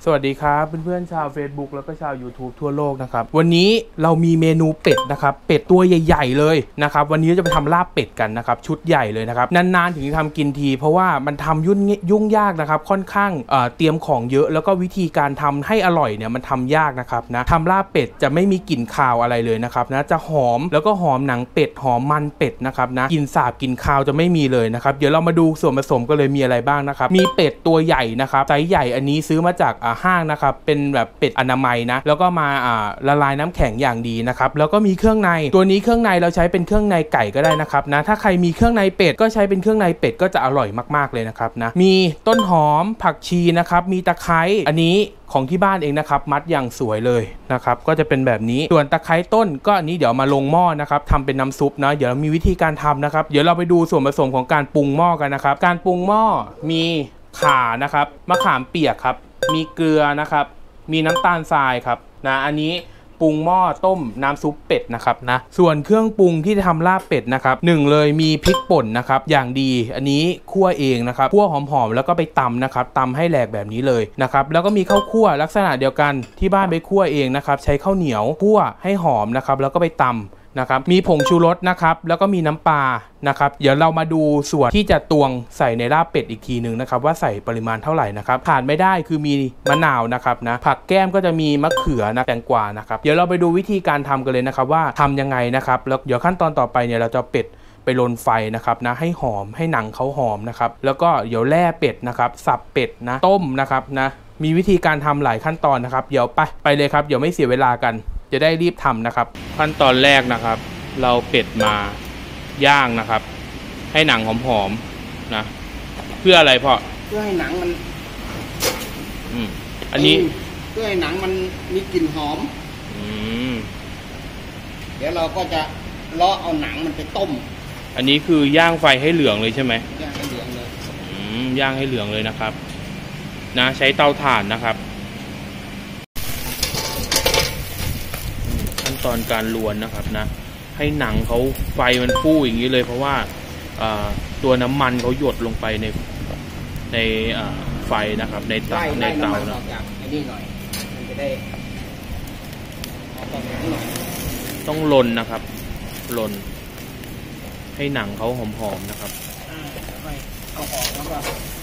สวัสดีครับเพื่อนๆชาว Facebook แล้วก็ชาว YouTube ทั่วโลกนะครับวันนี้เรามีเมนูเป็ดนะครับเป็ดตัวใหญ่ๆเลยนะครับวันนี้จะไปทำลาบเป็ดกันนะครับชุดใหญ่เลยนะครับนานๆถึงจะทำกินทีเพราะว่ามันทำยุ่งยากนะครับค่อนข้างเตรียมของเยอะแล้วก็วิธีการทำให้อร่อยเนี่ยมันทำยากนะครับนะทำลาบเป็ดจะไม่มีกลิ่นคาวอะไรเลยนะครับนะจะหอมแล้วก็หอมหนังเป็ดหอมมันเป็ดนะครับนะกลิ่นสาบกลิ่นคาวจะไม่มีเลยนะครับเดี๋ยวเรามาดูส่วนผสมกันเลยมีอะไรบ้างนะครับมีเป็ดตัวใหญ่นะครับไซส์ใหญ่อันนี้ซื้อมาจากห้างนะครับเป็นแบบเป็ดอนามัยนะแล้วก็มาละลายน้ำแข็งอย่างดีนะครับแล้วก็มีเครื่องในตัวนี้เครื่องในเราใช้เป็นเครื่องในไก่ก็ได้นะครับนะถ้าใครมีเครื่องในเป็ดก็ใช้เป็นเครื่องในเป็ดก็จะอร่อยมากๆเลยนะครับนะมีต้นหอมผักชีนะครับมีตะไคร้อันนี้ของที่บ้านเองนะครับมัดอย่างสวยเลยนะครับก็จะเป็นแบบนี้ส่วนตะไคร้ต้นก็อันนี้เดี๋ยวมาลงหม้อนะครับทำเป็นน้ำซุปนะเดี๋ยวเรามีวิธีการทำนะครับเดี๋ยวเราไปดูส่วนผสมของการปรุงหม้อกันนะครับการปรุงหม้อมีข่านะครับมะขามเปียกครับมีเกลือนะครับมีน้ำตาลทรายครับนะอันนี้ปรุงหม้อต้มน้ำซุปเป็ดนะครับนะส่วนเครื่องปรุงที่จะทำลาบเป็ดนะครับ1เลยมีพริกป่นนะครับอย่างดีอันนี้คั่วเองนะครับคั่วหอมๆแล้วก็ไปตำนะครับตำให้แหลกแบบนี้เลยนะครับแล้วก็มีข้าวคั่วลักษณะเดียวกันที่บ้านไปคั่วเองนะครับใช้ข้าวเหนียวคั่วให้หอมนะครับแล้วก็ไปตำนะครับมีผงชูรสนะครับแล้วก็มีน้ำปลานะครับเดี๋ยวเรามาดูส่วนที่จะตวงใส่ในลาบเป็ดอีกทีหนึ่งนะครับว่าใส่ปริมาณเท่าไหร่นะครับขาดไม่ได้คือมีมะนาวนะครับนะผักแก้มก็จะมีมะเขือนะแตงกวานะครับเดี๋ยวเราไปดูวิธีการทำกันเลยนะครับว่าทำยังไงนะครับแล้วเดี๋ยวขั้นตอนต่อไปเนี่ยเราจะเป็ดไปลนไฟนะครับนะให้หอมให้หนังเขาหอมนะครับแล้วก็เดี๋ยวแล่เป็ดนะครับสับเป็ดนะต้มนะครับนะมีวิธีการทำหลายขั้นตอนนะครับเดี๋ยวไปเลยครับเดี๋ยวไม่เสียเวลากันจะได้รีบทำนะครับขั้นตอนแรกนะครับเราเป็ดมาย่างนะครับให้หนังหอมๆนะเพื่ออะไรพ่อเพื่อให้หนังมันอันนี้เพื่อให้หนังมันมีกลิ่นหอมเดี๋ยวเราก็จะเลาะเอาหนังมันไปต้มอันนี้คือย่างไฟให้เหลืองเลยใช่ไหมย่างให้เหลืองเลยย่างให้เหลืองเลยนะครับนะใช้เตาถ่านนะครับขั้นตอนการลวนนะครับนะให้หนังเขาไฟมันฟู่อย่างนี้เลยเพราะว่าตัวน้ำมันเขาหยดลงไปในไฟนะครับในเตานะต้องลนนะครับลนให้หนังเขาหอมๆนะครับเอาออกแล้วก็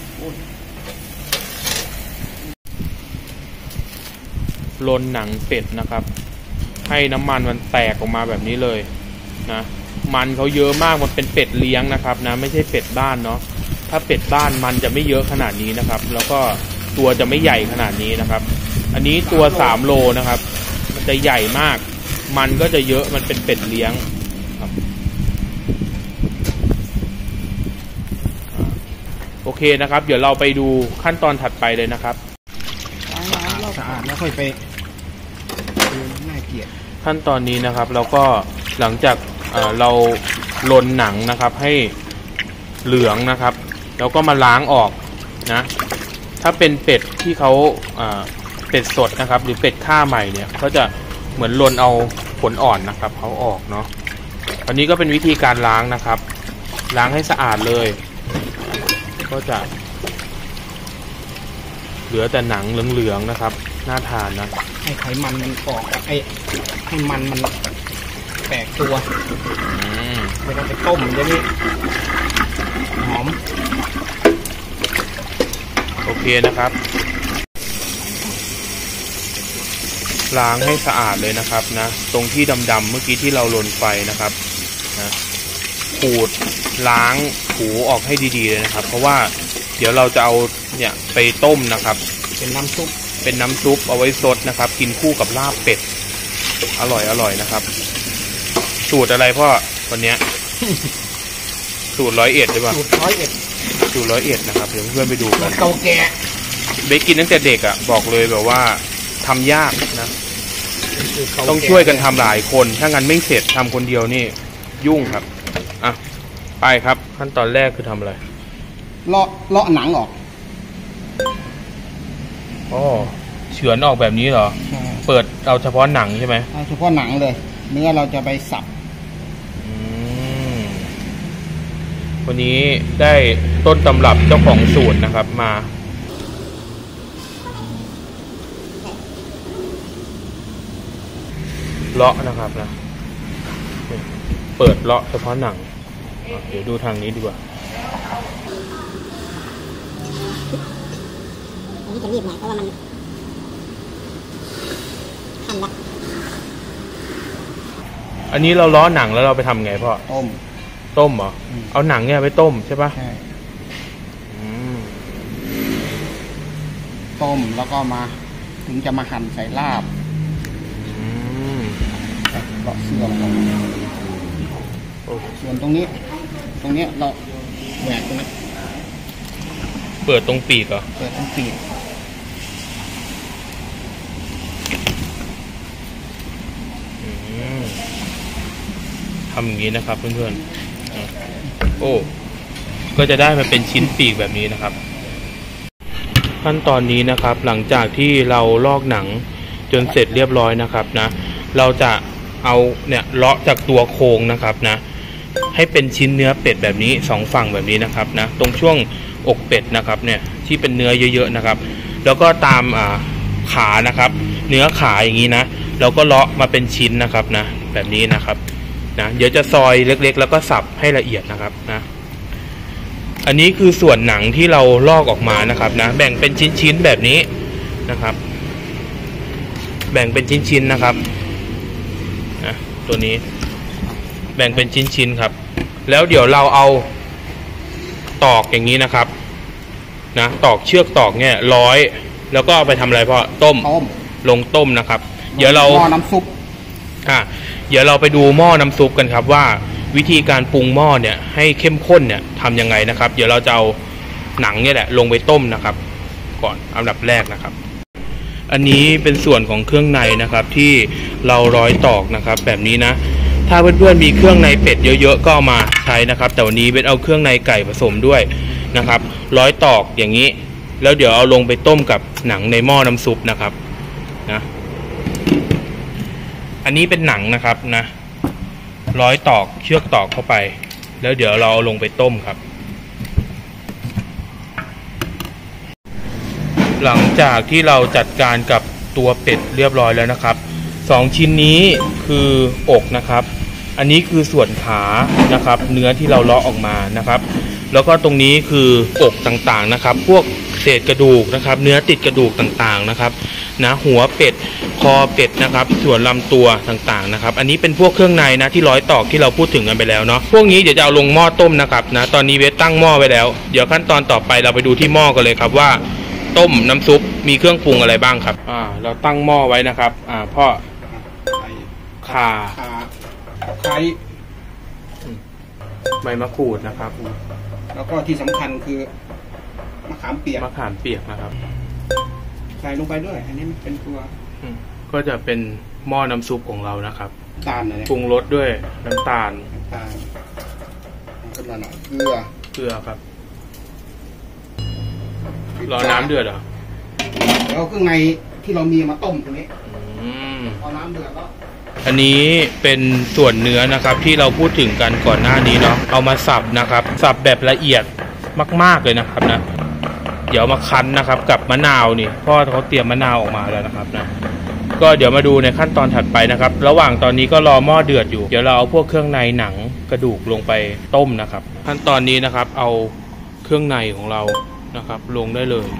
ลนหนังเป็ดนะครับให้น้ำมันมันแตกออกมาแบบนี้เลยนะมันเขาเยอะมากมันเป็นเป็ดเลี้ยงนะครับนะไม่ใช่เป็ดบ้านเนาะถ้าเป็ดบ้านมันจะไม่เยอะขนาดนี้นะครับแล้วก็ตัวจะไม่ใหญ่ขนาดนี้นะครับอันนี้ตัว3 โลนะครับมันจะใหญ่มากมันก็จะเยอะมันเป็นเป็ดเลี้ยงครับโอเคนะครับเดี๋ยวเราไปดูขั้นตอนถัดไปเลยนะครับสะอาดแล้วค่อยไปน่าเกลียดขั้นตอนนี้นะครับเราก็หลังจากเราลนหนังนะครับให้เหลืองนะครับแล้วก็มาล้างออกนะถ้าเป็นเป็ดที่เขาเป็ดสดนะครับหรือเป็ดฆ่าใหม่เนี่ยเขาจะเหมือนลนเอาขนอ่อนนะครับเขาออกเนาะอันนี้ก็เป็นวิธีการล้างนะครับล้างให้สะอาดเลยก็จะเหลือแต่หนังเหลืองๆนะครับน่าทานนะให้ไขมันมันออกให้มันแตกตัวไม่ต้องไปต้มจะนี่หอมโอเคนะครับล้างให้สะอาดเลยนะครับนะตรงที่ดำๆเมื่อกี้ที่เราลนไฟนะครับนะขูดล้างถูออกให้ดีๆเลยนะครับเพราะว่าเดี๋ยวเราจะเอาเนี่ยไปต้มนะครับเป็นน้ำซุปเอาไว้ซดนะครับกินคู่กับลาบเป็ดอร่อยนะครับสูตรอะไรพ่อวันนี้ สูตร101ใช่ป่ะสูตร101 นะครับเดี๋ยวเพื่อนไปดูกันเก่าแก่เบคกินตั้งแต่เด็กอ่ะบอกเลยแบบว่าทำยากนะต้องช่วยกันทำหลายคนถ้างั้นไม่เสร็จทำคนเดียวนี่ยุ่งครับอ่ะไปครับขั้นตอนแรกคือทำอะไรเลาะหนังออกเฉือนออกแบบนี้เหรอเปิดเอาเฉพาะหนังใช่ไหมเอาเฉพาะหนังเลยเนื้อเราจะไปสับวันนี้ได้ต้นตำรับเจ้าของสูตรนะครับมาเลาะนะครับนะเปิดเลาะเฉพาะหนังเดี๋ยวดูทางนี้ดีกว่าอันนี้จะรีบหน่อยเพราะว่ามันทำละอันนี้เราล้อหนังแล้วเราไปทำไงพ่อต้มเหรอเอาหนังเนี่ยไปต้มใช่ปะใช่ต้มแล้วก็มาถึงจะมาหั่นใส่ลาบเลาะเสื่อมส่วนตรงนี้เราแหวกตรงนี้เปิดตรงปีกเหรอเปิดตรงปีกทำอย่างนี้นะครับเพื่อนๆโอ้ก็จะได้มาเป็นชิ้นปีกแบบนี้นะครับขั้นตอนนี้นะครับหลังจากที่เราลอกหนังจนเสร็จเรียบร้อยนะครับนะเราจะเอาเนี่ยเลาะจากตัวโครงนะครับนะให้เป็นชิ้นเนื้อเป็ดแบบนี้2ฝั่งแบบนี้นะครับนะตรงช่วงอกเป็ดนะครับเนี่ยที่เป็นเนื้อเยอะๆนะครับแล้วก็ตามขานะครับเนื้อขาอย่างนี้นะเราก็เลาะมาเป็นชิ้นนะครับนะแบบนี้นะครับนะเดี๋ยวจะซอยเล็กๆแล้วก็สับให้ละเอียดนะครับนะอันนี้คือส่วนหนังที่เราลอกออกมานะครับนะแบ่งเป็นชิ้นๆแบบนี้นะครับแบ่งเป็นชิ้นๆนะครับนะตัวนี้แบ่งเป็นชิ้นๆครับแล้วเดี๋ยวเราเอาตอกอย่างนี้นะครับนะตอกเชือกตอกเนี่ยร้อยแล้วก็เอาไปทำอะไรพ่อต้มลงต้มนะครับเดี๋ยวเราหม้อน้ำซุปเดี๋ยวเราไปดูหม้อน้ำซุปกันครับว่าวิธีการปรุงหม้อเนี่ยให้เข้มข้นเนี่ยทำยังไงนะครับเดี๋ยวเราจะเอาหนังเนี่ยแหละลงไปต้มนะครับก่อนอันดับแรกนะครับอันนี้เป็นส่วนของเครื่องในนะครับที่เราร้อยตอกนะครับแบบนี้นะถ้าเพื่อนๆมีเครื่องในเป็ดเยอะๆก็เอามาใช้นะครับแต่วันนี้เบสเอาเครื่องในไก่ผสมด้วยนะครับร้อยตอกอย่างนี้แล้วเดี๋ยวเอาลงไปต้มกับหนังในหม้อน้ำซุปนะครับนะอันนี้เป็นหนังนะครับนะร้อยตอกเชือกตอกเข้าไปแล้วเดี๋ยวเราเอาลงไปต้มครับหลังจากที่เราจัดการกับตัวเป็ดเรียบร้อยแล้วนะครับ2ชิ้นนี้คืออกนะครับอันนี้คือส่วนขานะครับเนื้อที่เราเลาะออกมานะครับแล้วก็ตรงนี้คืออกต่างๆนะครับพวกเศษกระดูกนะครับเนื้อติดกระดูกต่างๆนะครับนะหัวเป็ดคอเป็ดนะครับส่วนลำตัวต่างๆนะครับอันนี้เป็นพวกเครื่องในนะที่ร้อยตอกที่เราพูดถึงกันไปแล้วเนาะพวกนี้เดี๋ยวจะเอาลงหม้อต้มนะครับนะตอนนี้เวทตั้งหม้อไว้แล้วเดี๋ยวขั้นตอนต่อไปเราไปดูที่หม้อกันเลยครับว่าต้มน้ำซุปมีเครื่องปรุงอะไรบ้างครับเราตั้งหม้อไว้นะครับพ่อข่าไคร้ใบมะกรูดนะครับแล้วก็ที่สำคัญคือมะขามเปียกนะครับใส่ลงไปด้วยอันนี้มันเป็นตัวก็จะเป็นหม้อน้ำซุปของเรานะครับตาลเลยปรุงรสด้วยน้ำตาลขึ้นมาหน่อยเกลือครับรอน้ำเดือดเหรอแล้วเครื่องในที่เรามีมาต้มตรงนี้พอน้ำเดือดแล้วอันนี้เป็นส่วนเนื้อนะครับที่เราพูดถึงกันก่อนหน้านี้เนาะเอามาสับนะครับสับแบบละเอียดมากๆเลยนะครับนะเดี๋ยวมาคั้นนะครับกับมะนาวนี่พ่อเขาเตรียมมะนาวออกมาแล้วนะครับนะก็เดี๋ยวมาดูในขั้นตอนถัดไปนะครับระหว่างตอนนี้ก็รอหม้อเดือดอยู่เดี๋ยวเราเอาพวกเครื่องในหนังกระดูกลงไปต้มนะครับขั้นตอนนี้นะครับเอาเครื่องในของเรานะครับลงได้เลย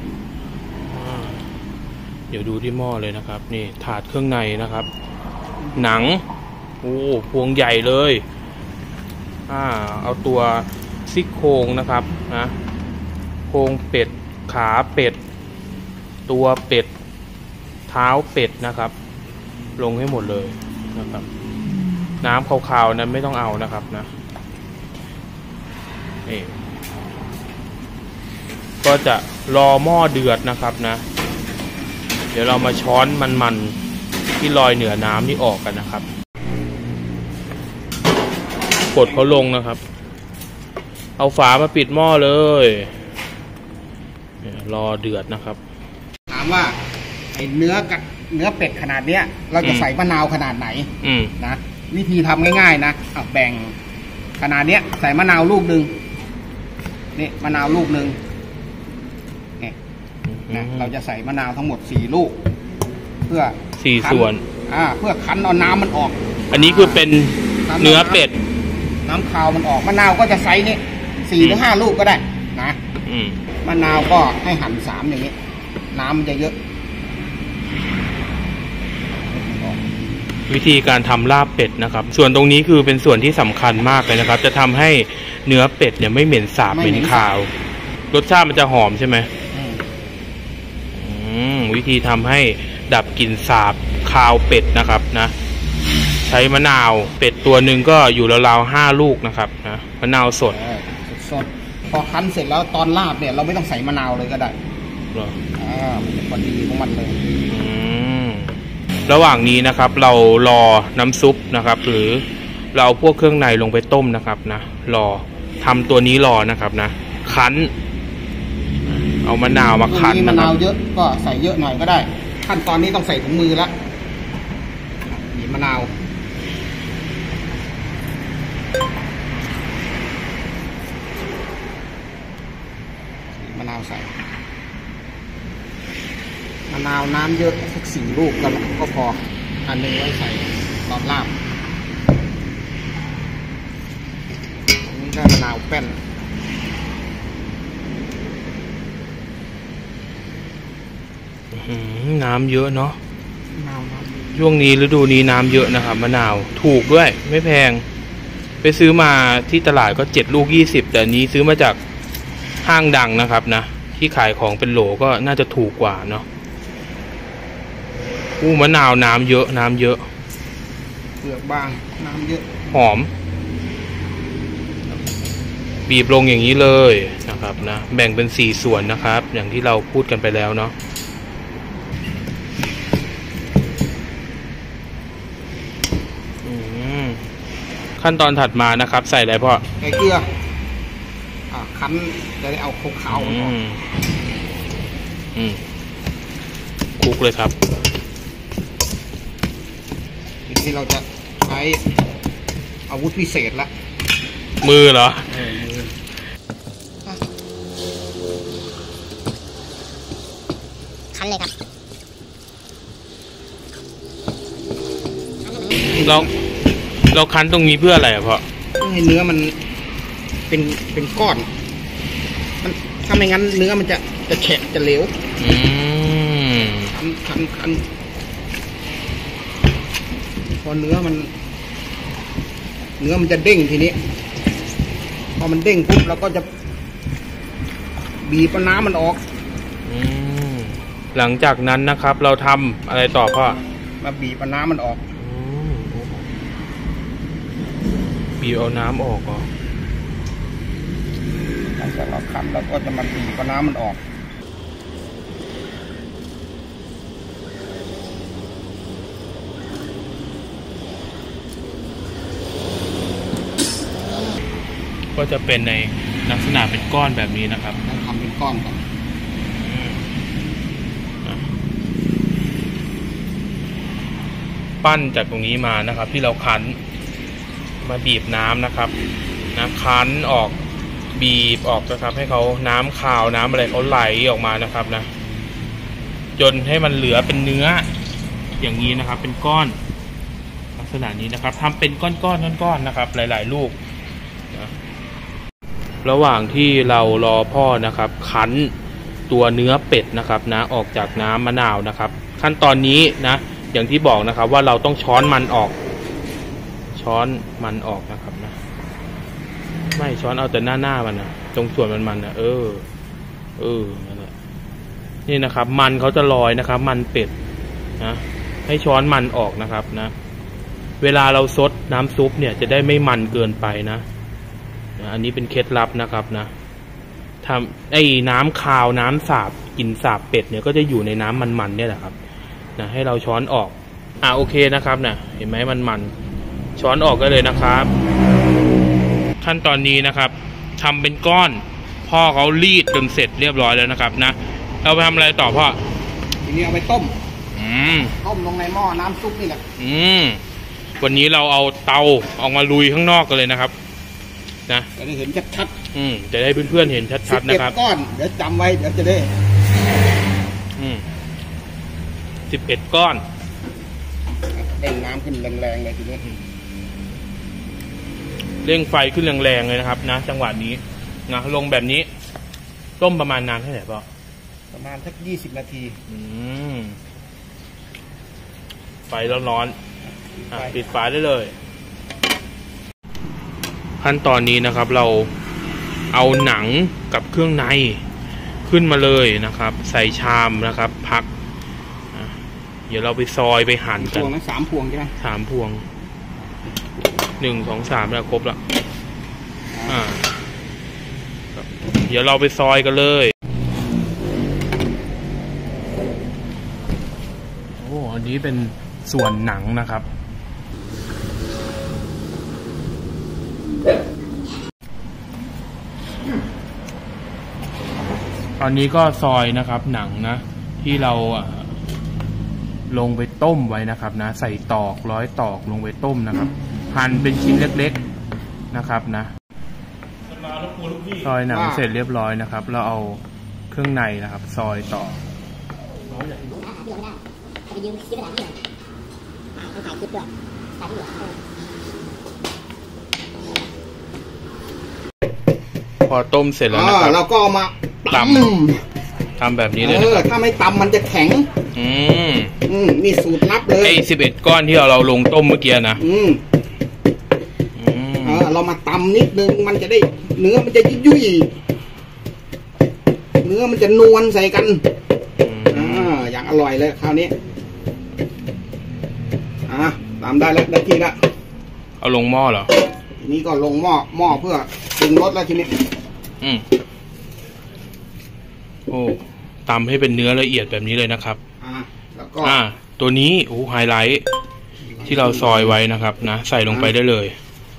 เดี๋ยวดูที่หม้อเลยนะครับนี่ถาดเครื่องในนะครับหนังโอ้พวงใหญ่เลยเอาตัวซี่โครงนะครับนะโครงเป็ดขาเป็ดตัวเป็ดเท้าเป็ดนะครับลงให้หมดเลยนะครับน้ำขาวๆนั้นไม่ต้องเอานะครับนะนี่ก็จะรอหม้อเดือดนะครับนะเดี๋ยวเรามาช้อนมันที่ลอยเหนือน้ำนี่ออกกันนะครับกดเขาลงนะครับเอาฝามาปิดหม้อเลยรอเดือดนะครับถามว่าไอ้เนื้อเป็ดขนาดเนี้ยเราจะใส่มะนาวขนาดไหนนะวิธีทำง่ายๆนะแบ่งขนาดเนี้ยใส่มะนาวลูกนึงนี่มะนาวลูกนึงนะเราจะใส่มะนาวทั้งหมด4 ลูกเพื่อ 4 ส่วนเพื่อคั้นเอาน้ำมันออกอันนี้คือเป็นเนื้อเป็ดน้ำคาวมันออกมะนาวก็จะไซส์นี้4 ถึง 5 ลูกก็ได้นะมะนาวก็ให้หั่น3อย่างนี้น้ำมันจะเยอะวิธีการทำลาบเป็ดนะครับส่วนตรงนี้คือเป็นส่วนที่สำคัญมากเลยนะครับจะทำให้เนื้อเป็ดเนี่ยไม่เหม็นสาบเหม็นคาวรสชาติมันจะหอมใช่ไหมวิธีทำให้ดับกลิ่นสาบคาวเป็ดนะครับนะใช้มะนาวเป็ดตัวหนึ่งก็อยู่ราวๆ5 ลูกนะครับนะมะนาวสดพอคั้นเสร็จแล้วตอนลาบเนี่ยเราไม่ต้องใส่มะนาวเลยก็ได้มันจะพอดีของมันเลยระหว่างนี้นะครับเรารอน้ำซุปนะครับหรือเราเอาพวกเครื่องในลงไปต้มนะครับนะรอทำตัวนี้รอนะครับนะคั้นเอามะนาวมาคั้นมะนาวเยอะก็ใส่เยอะหน่อยก็ได้ขั้นตอนนี้ต้องใส่ถุงมือละบีบมะนาวใส่มะนาวน้ำเยอะสัก4 ลูกก็พออันนึงไว้ใส่ตอนลาบนี่ได้มะนาวแป้นน้ำเยอะเนาะช่วงนี้ฤดูนี้น้ำเยอะนะครับมะนาวถูกด้วยไม่แพงไปซื้อมาที่ตลาดก็7 ลูก 20แต่นี้ซื้อมาจากห้างดังนะครับนะที่ขายของเป็นโหลก็น่าจะถูกกว่าเนาะมะนาวน้ำเยอะเปลือกบางน้ำเยอะหอมบีบลงอย่างนี้เลยนะครับนะแบ่งเป็น4 ส่วนนะครับอย่างที่เราพูดกันไปแล้วเนาะขั้นตอนถัดมานะครับใส่อะไรพ่อใส่เกลือคั้นจะได้เอาคลุกเขาคลุกเลยครับทีนี้เราจะใช้อาวุธพิเศษละมือเหรอคั้นเลยครับเราคั้นตรงนี้เพื่ออะไรอะพ่อให้เนื้อมันเป็นก้อนมันถ้าไม่งั้นเนื้อมันจะแฉะจะเหลวคันพอเนื้อมันจะเด้งทีนี้พอมันเด้งปุ๊บเราก็จะบีบน้ำมันออกหลังจากนั้นนะครับเราทำอะไรต่อพ่อมาบีบน้ำมันออกบีบเอาน้ำออกก่อนหลังจากเราคั้นเราก็จะมาบีบน้ำมันออกก็จะเป็นในลักษณะเป็นก้อนแบบนี้นะครับต้องทำเป็นก้อนก่อนปั้นจากตรงนี้มานะครับที่เราคั้นมาบีบน้ำนะครับคั้นออกบีบออกนะครับให้เขาน้ำคาวน้ำอะไรเขาไหลออกมานะครับนะจนให้มันเหลือเป็นเนื้ออย่างนี้นะครับเป็นก้อนลักษณะนี้นะครับทำเป็นก้อนนะครับหลายๆลูกนะระหว่างที่เรารอพ่อนะครับคั้นตัวเนื้อเป็ดนะครับนะออกจากน้ำมะนาวนะครับขั้นตอนนี้นะอย่างที่บอกนะครับว่าเราต้องช้อนมันออกนะครับนะไม่ช้อนเอาแต่หน้ามันนะตรงส่วนมันนะนั่นแหละนี่นะครับมันเขาจะลอยนะครับมันเป็ดนะให้ช้อนมันออกนะครับนะเวลาเราซดน้ำซุปเนี่ยจะได้ไม่มันเกินไปนะอันนี้เป็นเคล็ดลับนะครับนะทำไอ้น้ำคาวน้ำสาบกลิ่นสาบเป็ดเนี่ยก็จะอยู่ในน้ำมันเนี่ยแหละครับนะให้เราช้อนออกโอเคนะครับนะเห็นไหมมันช้อนออกก็เลยนะครับขั้นตอนนี้นะครับทำเป็นก้อนพ่อเขารีดจนเสร็จเรียบร้อยแล้วนะครับนะเราไปทำอะไรต่อพ่อทีนี้เอาไปต้มลงในหม้อน้ำซุปนี่แหละวันนี้เราเอาเตาออกมาลุยข้างนอกกันเลยนะครับนะจะได้เห็นชัดจะได้เพื่อนๆเห็นชัดๆนะครับก้อนเดี๋ยวจำไว้เดี๋ยวจะได้ 11 ก้อนเร่งน้ำขึ้นแรงๆเลยทีนี้เร่งไฟขึ้นแรงๆเลยนะครับนะจังหวะนี้นะลงแบบนี้ต้มประมาณนานเท่าไหร่ป่ะประมาณสัก20 นาทีไฟร้อนๆปิดฝาได้เลยขั้นตอนนี้นะครับเราเอาหนังกับเครื่องในขึ้นมาเลยนะครับใส่ชามนะครับพักเดี๋ยวเราไปซอยไปหั่นกันพวงนะ3 พวงใช่ไหม 3 พวง1 2 3แล้วครบแล้วเดี๋ยวเราไปซอยกันเลยโอ้อันนี้เป็นส่วนหนังนะครับตอนนี้ก็ซอยนะครับหนังนะที่เราลงไปต้มไว้นะครับนะใส่ตอก100 ตอกลงไปต้มนะครับหั่นเป็นชิ้นเล็กๆนะครับนะซอยหนังเสร็จเรียบร้อยนะครับเราเอาเครื่องในนะครับซอยต่อพอต้มเสร็จแล้วนะครับเราก็เอามาตำแบบนี้เลยนะถ้าไม่ตำมันจะแข็งนี่สูตรลับเลยไอ้11 ก้อนที่เราลงต้มเมื่อกี้นะเรามาตำนิดนึงมันจะได้เนื้อมันจะยุ่ยเนื้อมันจะนวลใส่กันอย่างอร่อยเลยคราวนี้ตำได้แล้วได้ทีละเอาลงหม้อเหรอทีนี้ก็ลงหม้อเพื่อปรุงรสแล้วทีนี้โอ้ตำให้เป็นเนื้อละเอียดแบบนี้เลยนะครับแล้วก็ตัวนี้ไฮไลท์ที่เราซอยไว้นะครับนะใส่ลงไปได้เลย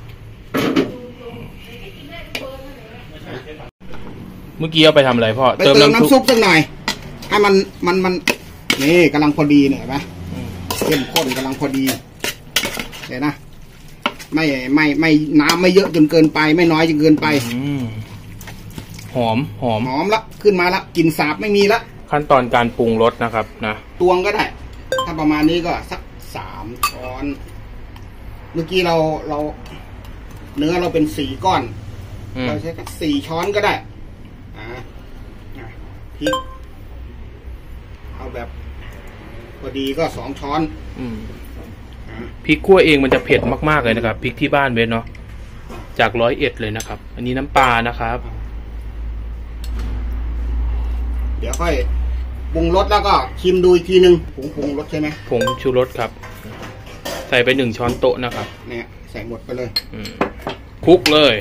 เมื่อกี้เอาไปทำอะไรพ่อเติมน้ำซุปสักหน่อยให้มันนี่กำลังพอดีเนี่ยเห็นไหมเข้มข้นกำลังพอดีเห็นนะไม่น้ำไม่เยอะจนเกินไปไม่น้อยจนเกินไปหอมละขึ้นมาละกลิ่นสาบไม่มีละขั้นตอนการปรุงรสนะครับนะตวงก็ได้ถ้าประมาณนี้ก็สัก3 ช้อนเมื่อกี้เราเนื้อเราเป็น4 ก้อนเราใช้สัก4 ช้อนก็ได้พริกเอาแบบพอดีก็2 ช้อนพริกคั่วเองมันจะเผ็ดมากๆเลยนะครับพริกที่บ้านเบสเนาะจาก101เลยนะครับอันนี้น้ำปลานะครับเดี๋ยวค่อยปรุงรสแล้วก็ชิมดูอีกทีนึงผงปรุงรสใช่ไหมผงชูรสครับใส่ไป1 ช้อนโต๊ะนะครับเนี่ยใส่หมดไปเลยคลุกเลย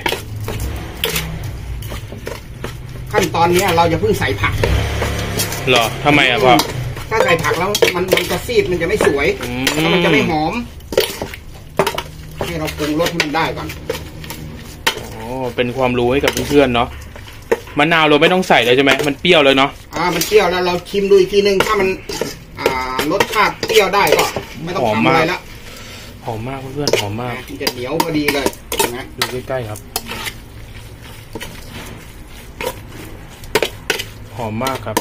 ขั้นตอนนี้เราจะเพิ่งใส่ผักเหรอทำไมพ่อถ้าใส่ผักแล้วมันจะซีดมันจะไม่สวยแล้วมันจะไม่หอมให้เราปรุงรสให้มันได้ก่อนเป็นความรู้ให้กับเพื่อนๆเนาะมะนาวเราไม่ต้องใส่เลยใช่ไหมมันเปรี้ยวเลยเนาะมันเปรี้ยวแล้วเราชิมดูอีกทีนึงถ้ามันรสชาติเปรี้ยวได้ก็ไม่ต้องทำอะไรละหอมมากเพื่อนๆหอมมากมันจะเหนียวพอดีเลยนะดูใกล้ๆครับหอมมากครับ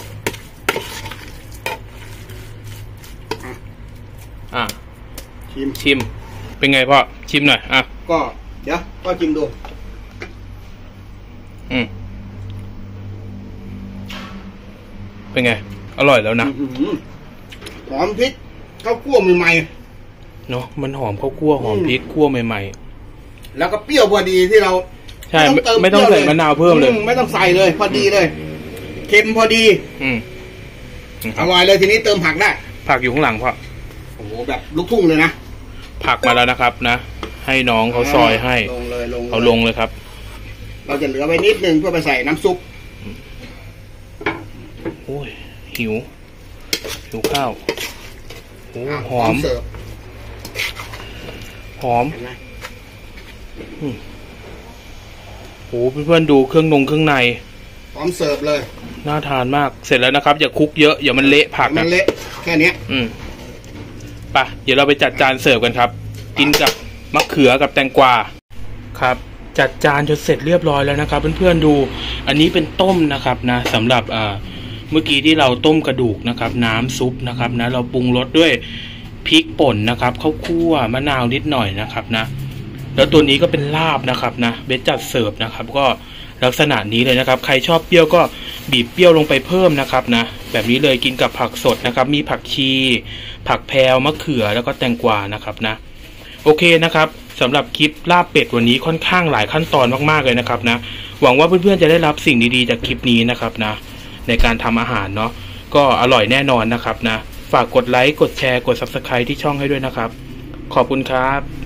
ชิมเป็นไงพ่อชิมหน่อยก็เดี๋ยวก็ชิมดูเป็นไงอร่อยแล้วนะหอมพริกข้าวคั่วใหม่ๆเนาะมันหอมข้าวคั่วหอมพริกคั่วใหม่ๆแล้วก็เปรี้ยวพอดีที่เราใช่ไม่ต้องใส่มะนาวเพิ่มเลยไม่ต้องใส่เลยพอดีเลยเค็มพอดีอร่อยเลยทีนี้เติมผักได้ผักอยู่ข้างหลังพ่อโอ้โหแบบลูกทุ่งเลยนะผักมาแล้วนะครับนะให้น้องเขาซอยให้เอาลงเลยครับเราจะเหลือไว้นิดนึงเพื่อไปใส่น้ำซุปโอ้ยหิวข้าวโอ้หอมโอ้เพื่อนๆดูเครื่องในพร้อมเสิร์ฟเลยน่าทานมากเสร็จแล้วนะครับอย่าคลุกเยอะอย่ามันเละผักมันเละแค่นี้ไปเดี๋ยวเราไปจัดจานเสิร์ฟกันครับกินกับมะเขือกับแตงกวาครับจัดจานจนเสร็จเรียบร้อยแล้วนะครับเพื่อนๆดูอันนี้เป็นต้มนะครับนะสำหรับเมื่อกี้ที่เราต้มกระดูกนะครับน้ำซุปนะครับนะเราปรุงรสด้วยพริกป่นนะครับข้าวคั่วมะนาวนิดหน่อยนะครับนะแล้วตัวนี้ก็เป็นลาบนะครับนะเบสจัดเสิร์ฟนะครับก็ลักษณะนี้เลยนะครับใครชอบเปรี้ยวก็บีบเปรี้ยวลงไปเพิ่มนะครับนะแบบนี้เลยกินกับผักสดนะครับมีผักชีผักแพรวมะเขือแล้วก็แตงกวานะครับนะโอเคนะครับสำหรับคลิปลาบเป็ดวันนี้ค่อนข้างหลายขั้นตอนมากๆเลยนะครับนะหวังว่าเพื่อนๆจะได้รับสิ่งดีๆจากคลิปนี้นะครับนะในการทำอาหารเนาะก็อร่อยแน่นอนนะครับนะฝากกดไลค์กดแชร์กด Subscribe ที่ช่องให้ด้วยนะครับขอบคุณครับ